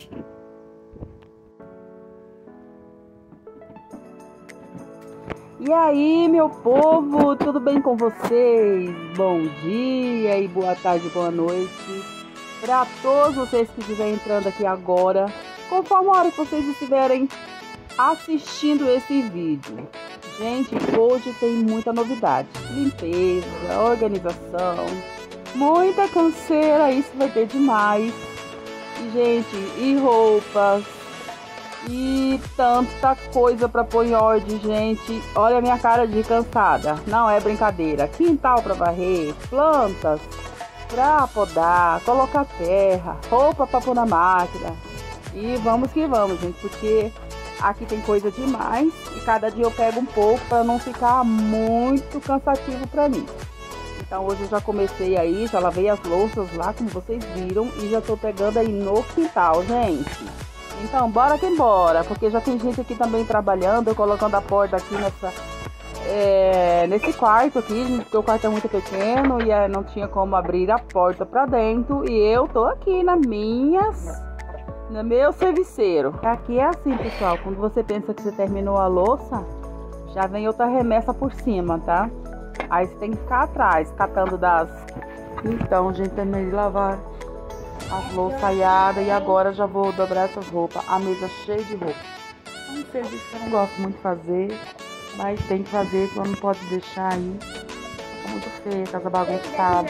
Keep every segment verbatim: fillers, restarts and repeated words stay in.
E aí, meu povo, tudo bem com vocês? Bom dia e boa tarde, boa noite para todos vocês que estiverem entrando aqui agora, conforme a hora que vocês estiverem assistindo esse vídeo. Gente, hoje tem muita novidade, limpeza, organização, muita canseira, isso vai ter demais. E, gente, e roupas, e tanta coisa para pôr em ordem, gente. Olha a minha cara de cansada, não é brincadeira. Quintal para varrer, plantas para podar, colocar terra, roupa para pôr na máquina. E vamos que vamos, gente, porque aqui tem coisa demais e cada dia eu pego um pouco para não ficar muito cansativo para mim. Então hoje eu já comecei aí, já lavei as louças lá, como vocês viram, e já tô pegando aí no quintal, gente. Então, bora que bora, porque já tem gente aqui também trabalhando, eu colocando a porta aqui nessa, é, nesse quarto aqui, gente, porque o quarto é muito pequeno e é, não tinha como abrir a porta pra dentro. E eu tô aqui na minhas, no meu serviceiro. Aqui é assim, pessoal, quando você pensa que você terminou a louça, já vem outra remessa por cima, tá? Aí você tem que ficar atrás, catando das... Então, gente, terminei de lavar as louças aiadas e agora já vou dobrar essas roupas. A mesa cheia de roupa. É um serviço que eu não gosto muito de fazer, mas tem que fazer, que eu não pode deixar aí. Fica muito feia, casa bagunçada.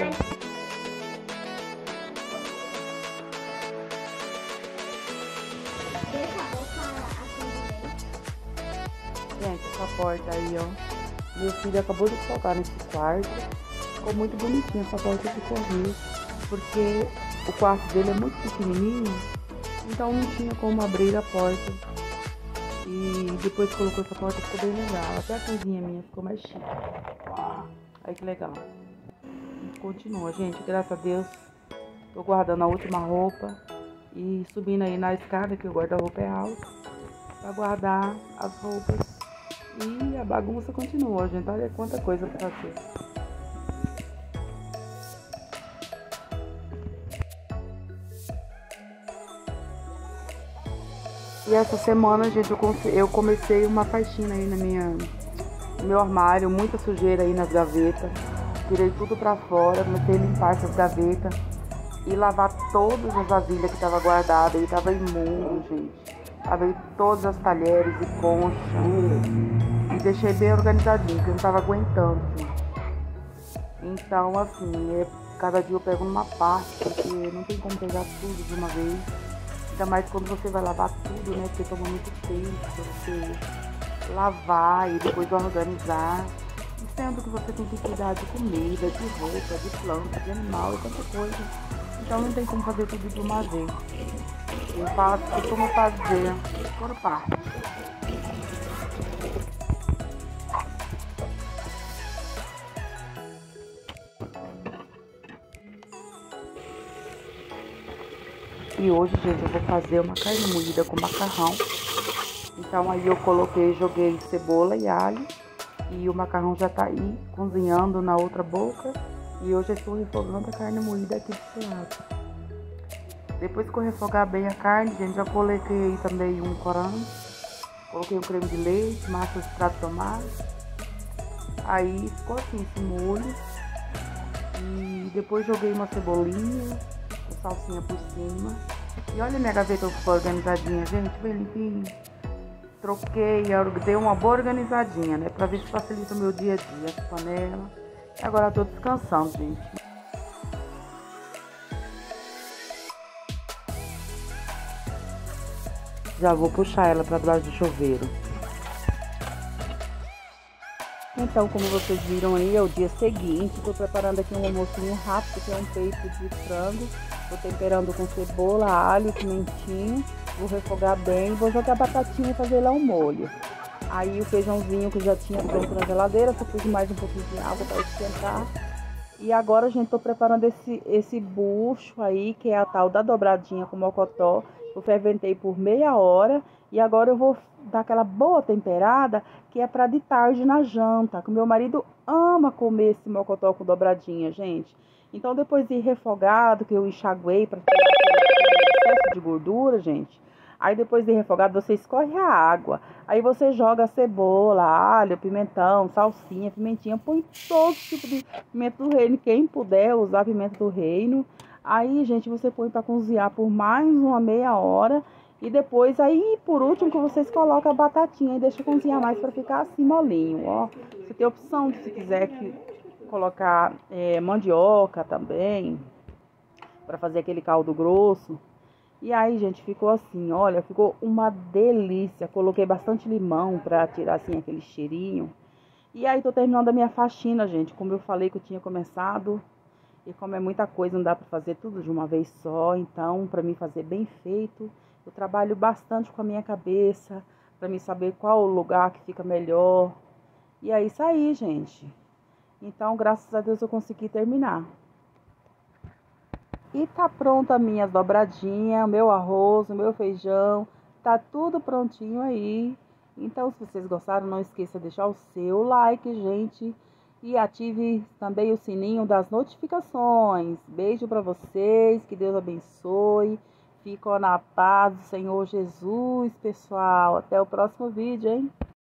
Gente, essa porta aí, ó. Meu filho acabou de colocar nesse quarto. Ficou muito bonitinha essa porta de correr, porque o quarto dele é muito pequenininho, então não tinha como abrir a porta. E depois que colocou essa porta ficou bem legal. Até a cozinha minha ficou mais chique. Aí que legal. E continua, gente. Graças a Deus. Tô guardando a última roupa e subindo aí na escada, que o guarda-roupa é alto, pra guardar as roupas. E a bagunça continua, gente. Olha quanta coisa pra fazer. E essa semana, gente, eu comecei uma faxina aí na minha, no meu armário, muita sujeira aí nas gavetas. Tirei tudo pra fora, comecei a limpar essas gavetas e lavar todas as vasilhas que tava guardada. E tava imundo, gente. Lavei todas as talheres e conchas e deixei bem organizadinho, porque eu não tava aguentando, gente. Então, assim, é, cada dia eu pego numa parte, porque não tem como pegar tudo de uma vez. Ainda mais quando você vai lavar tudo, né? Porque toma muito tempo pra você lavar e depois organizar. E sendo que você tem que cuidar de comida, de roupa, de planta, de animal e tanta coisa. Então não tem como fazer tudo de uma vez. Eu faço, costumo fazer por parte. E hoje, gente, eu vou fazer uma carne moída com macarrão. Então aí eu coloquei, joguei cebola e alho. E o macarrão já tá aí cozinhando na outra boca. E hoje eu estou refogando a carne moída aqui do lado. Depois que eu refogar bem a carne, gente, já coloquei aí também um corante. Coloquei um creme de leite, massa de extrato de tomate. Aí ficou assim esse molho. E depois joguei uma cebolinha, salsinha por cima. E olha minha gaveta ficou organizadinha, gente, bem limpinho. Troquei, dei uma boa organizadinha, né? Pra ver se facilita o meu dia a dia, essa panela. E agora eu tô descansando, gente. Já vou puxar ela pra debaixo do chuveiro. Então, como vocês viram aí, é o dia seguinte. Tô preparando aqui um almocinho rápido, que é um peito de frango. Tô temperando com cebola, alho, pimentinho. Vou refogar bem. Vou jogar batatinha e fazer lá um molho. Aí o feijãozinho que já tinha pronto na geladeira. Só pus mais um pouquinho de água para esquentar. E agora, gente, tô preparando esse, esse bucho aí, que é a tal da dobradinha com mocotó. Eu ferventei por meia hora. E agora eu vou dar aquela boa temperada, que é para de tarde na janta. Que o meu marido ama comer esse mocotó com dobradinha, gente. Então, depois de refogado, que eu enxaguei para tirar aquele excesso de gordura, gente. Aí depois de refogado, você escorre a água. Aí você joga cebola, alho, pimentão, salsinha, pimentinha. Põe todo tipo de pimenta do reino. Quem puder usar pimenta do reino. Aí, gente, você põe para cozinhar por mais uma meia hora. E depois, aí, por último, que vocês colocam a batatinha e deixa cozinhar mais para ficar assim molinho, ó. Você tem a opção, se quiser, que colocar é, mandioca também, para fazer aquele caldo grosso. E aí, gente, ficou assim, olha, ficou uma delícia. Coloquei bastante limão para tirar, assim, aquele cheirinho. E aí, tô terminando a minha faxina, gente, como eu falei que eu tinha começado. E como é muita coisa, não dá para fazer tudo de uma vez só. Então, para mim fazer bem feito, eu trabalho bastante com a minha cabeça, para mim saber qual o lugar que fica melhor. E é isso aí, gente. Então, graças a Deus, eu consegui terminar. E tá pronta a minha dobradinha, o meu arroz, o meu feijão. Tá tudo prontinho aí. Então, se vocês gostaram, não esqueça de deixar o seu like, gente. E ative também o sininho das notificações. Beijo para vocês, que Deus abençoe. Fico na paz do Senhor Jesus, pessoal. Até o próximo vídeo, hein?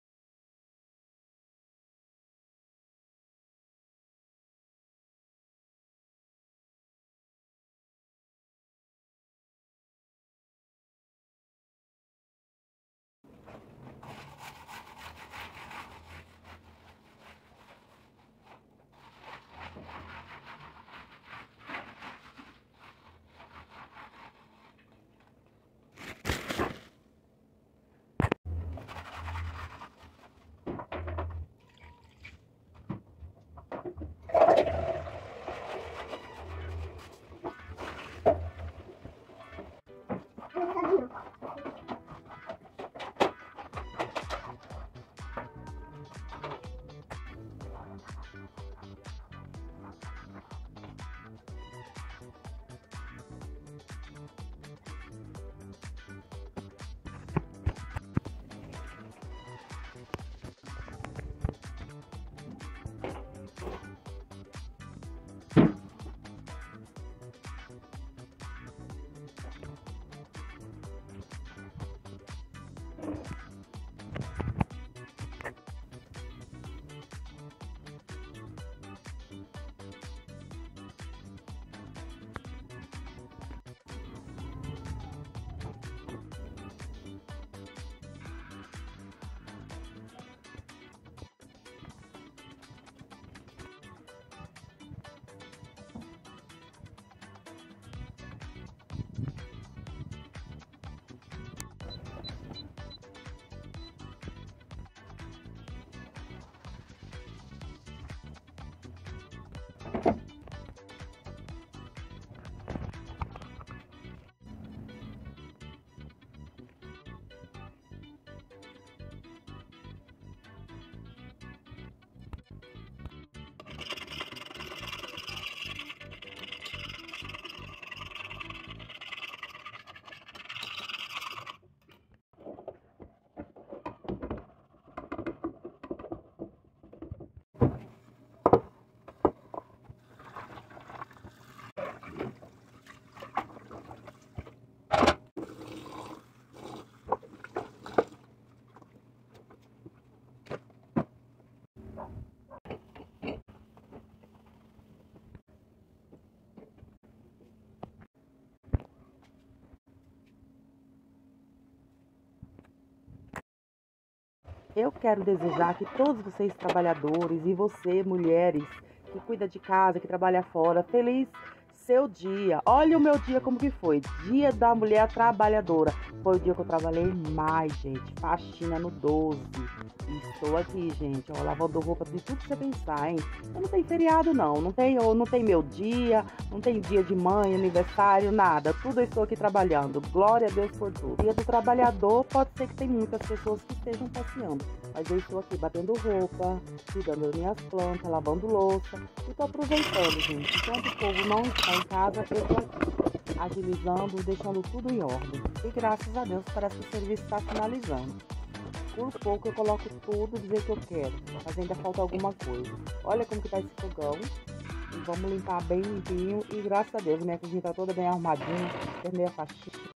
Eu quero desejar que todos vocês trabalhadores e você, mulheres, que cuida de casa, que trabalha fora, feliz seu dia. Olha o meu dia como que foi. Dia da mulher trabalhadora. Foi o dia que eu trabalhei mais, gente. Faxina no doze. E estou aqui, gente, ó, lavando roupa, tem tudo que você pensar, hein? Eu não tem feriado, não. Não tem, não tem meu dia, não tem dia de mãe, aniversário, nada. Tudo eu estou aqui trabalhando. Glória a Deus por tudo. Dia do trabalhador, pode ser que tem muitas pessoas que estejam passeando. Mas eu estou aqui batendo roupa, cuidando das minhas plantas, lavando louça. E estou aproveitando, gente. Enquanto o povo não está em casa, eu estou aqui, agilizando, deixando tudo em ordem. E graças a Deus, parece que o serviço está finalizando. Por pouco eu coloco tudo do jeito que eu quero, mas ainda falta alguma coisa. Olha como que tá esse fogão. E vamos limpar bem limpinho. E graças a Deus, minha cozinha tá toda bem arrumadinha. Terminei a faxina.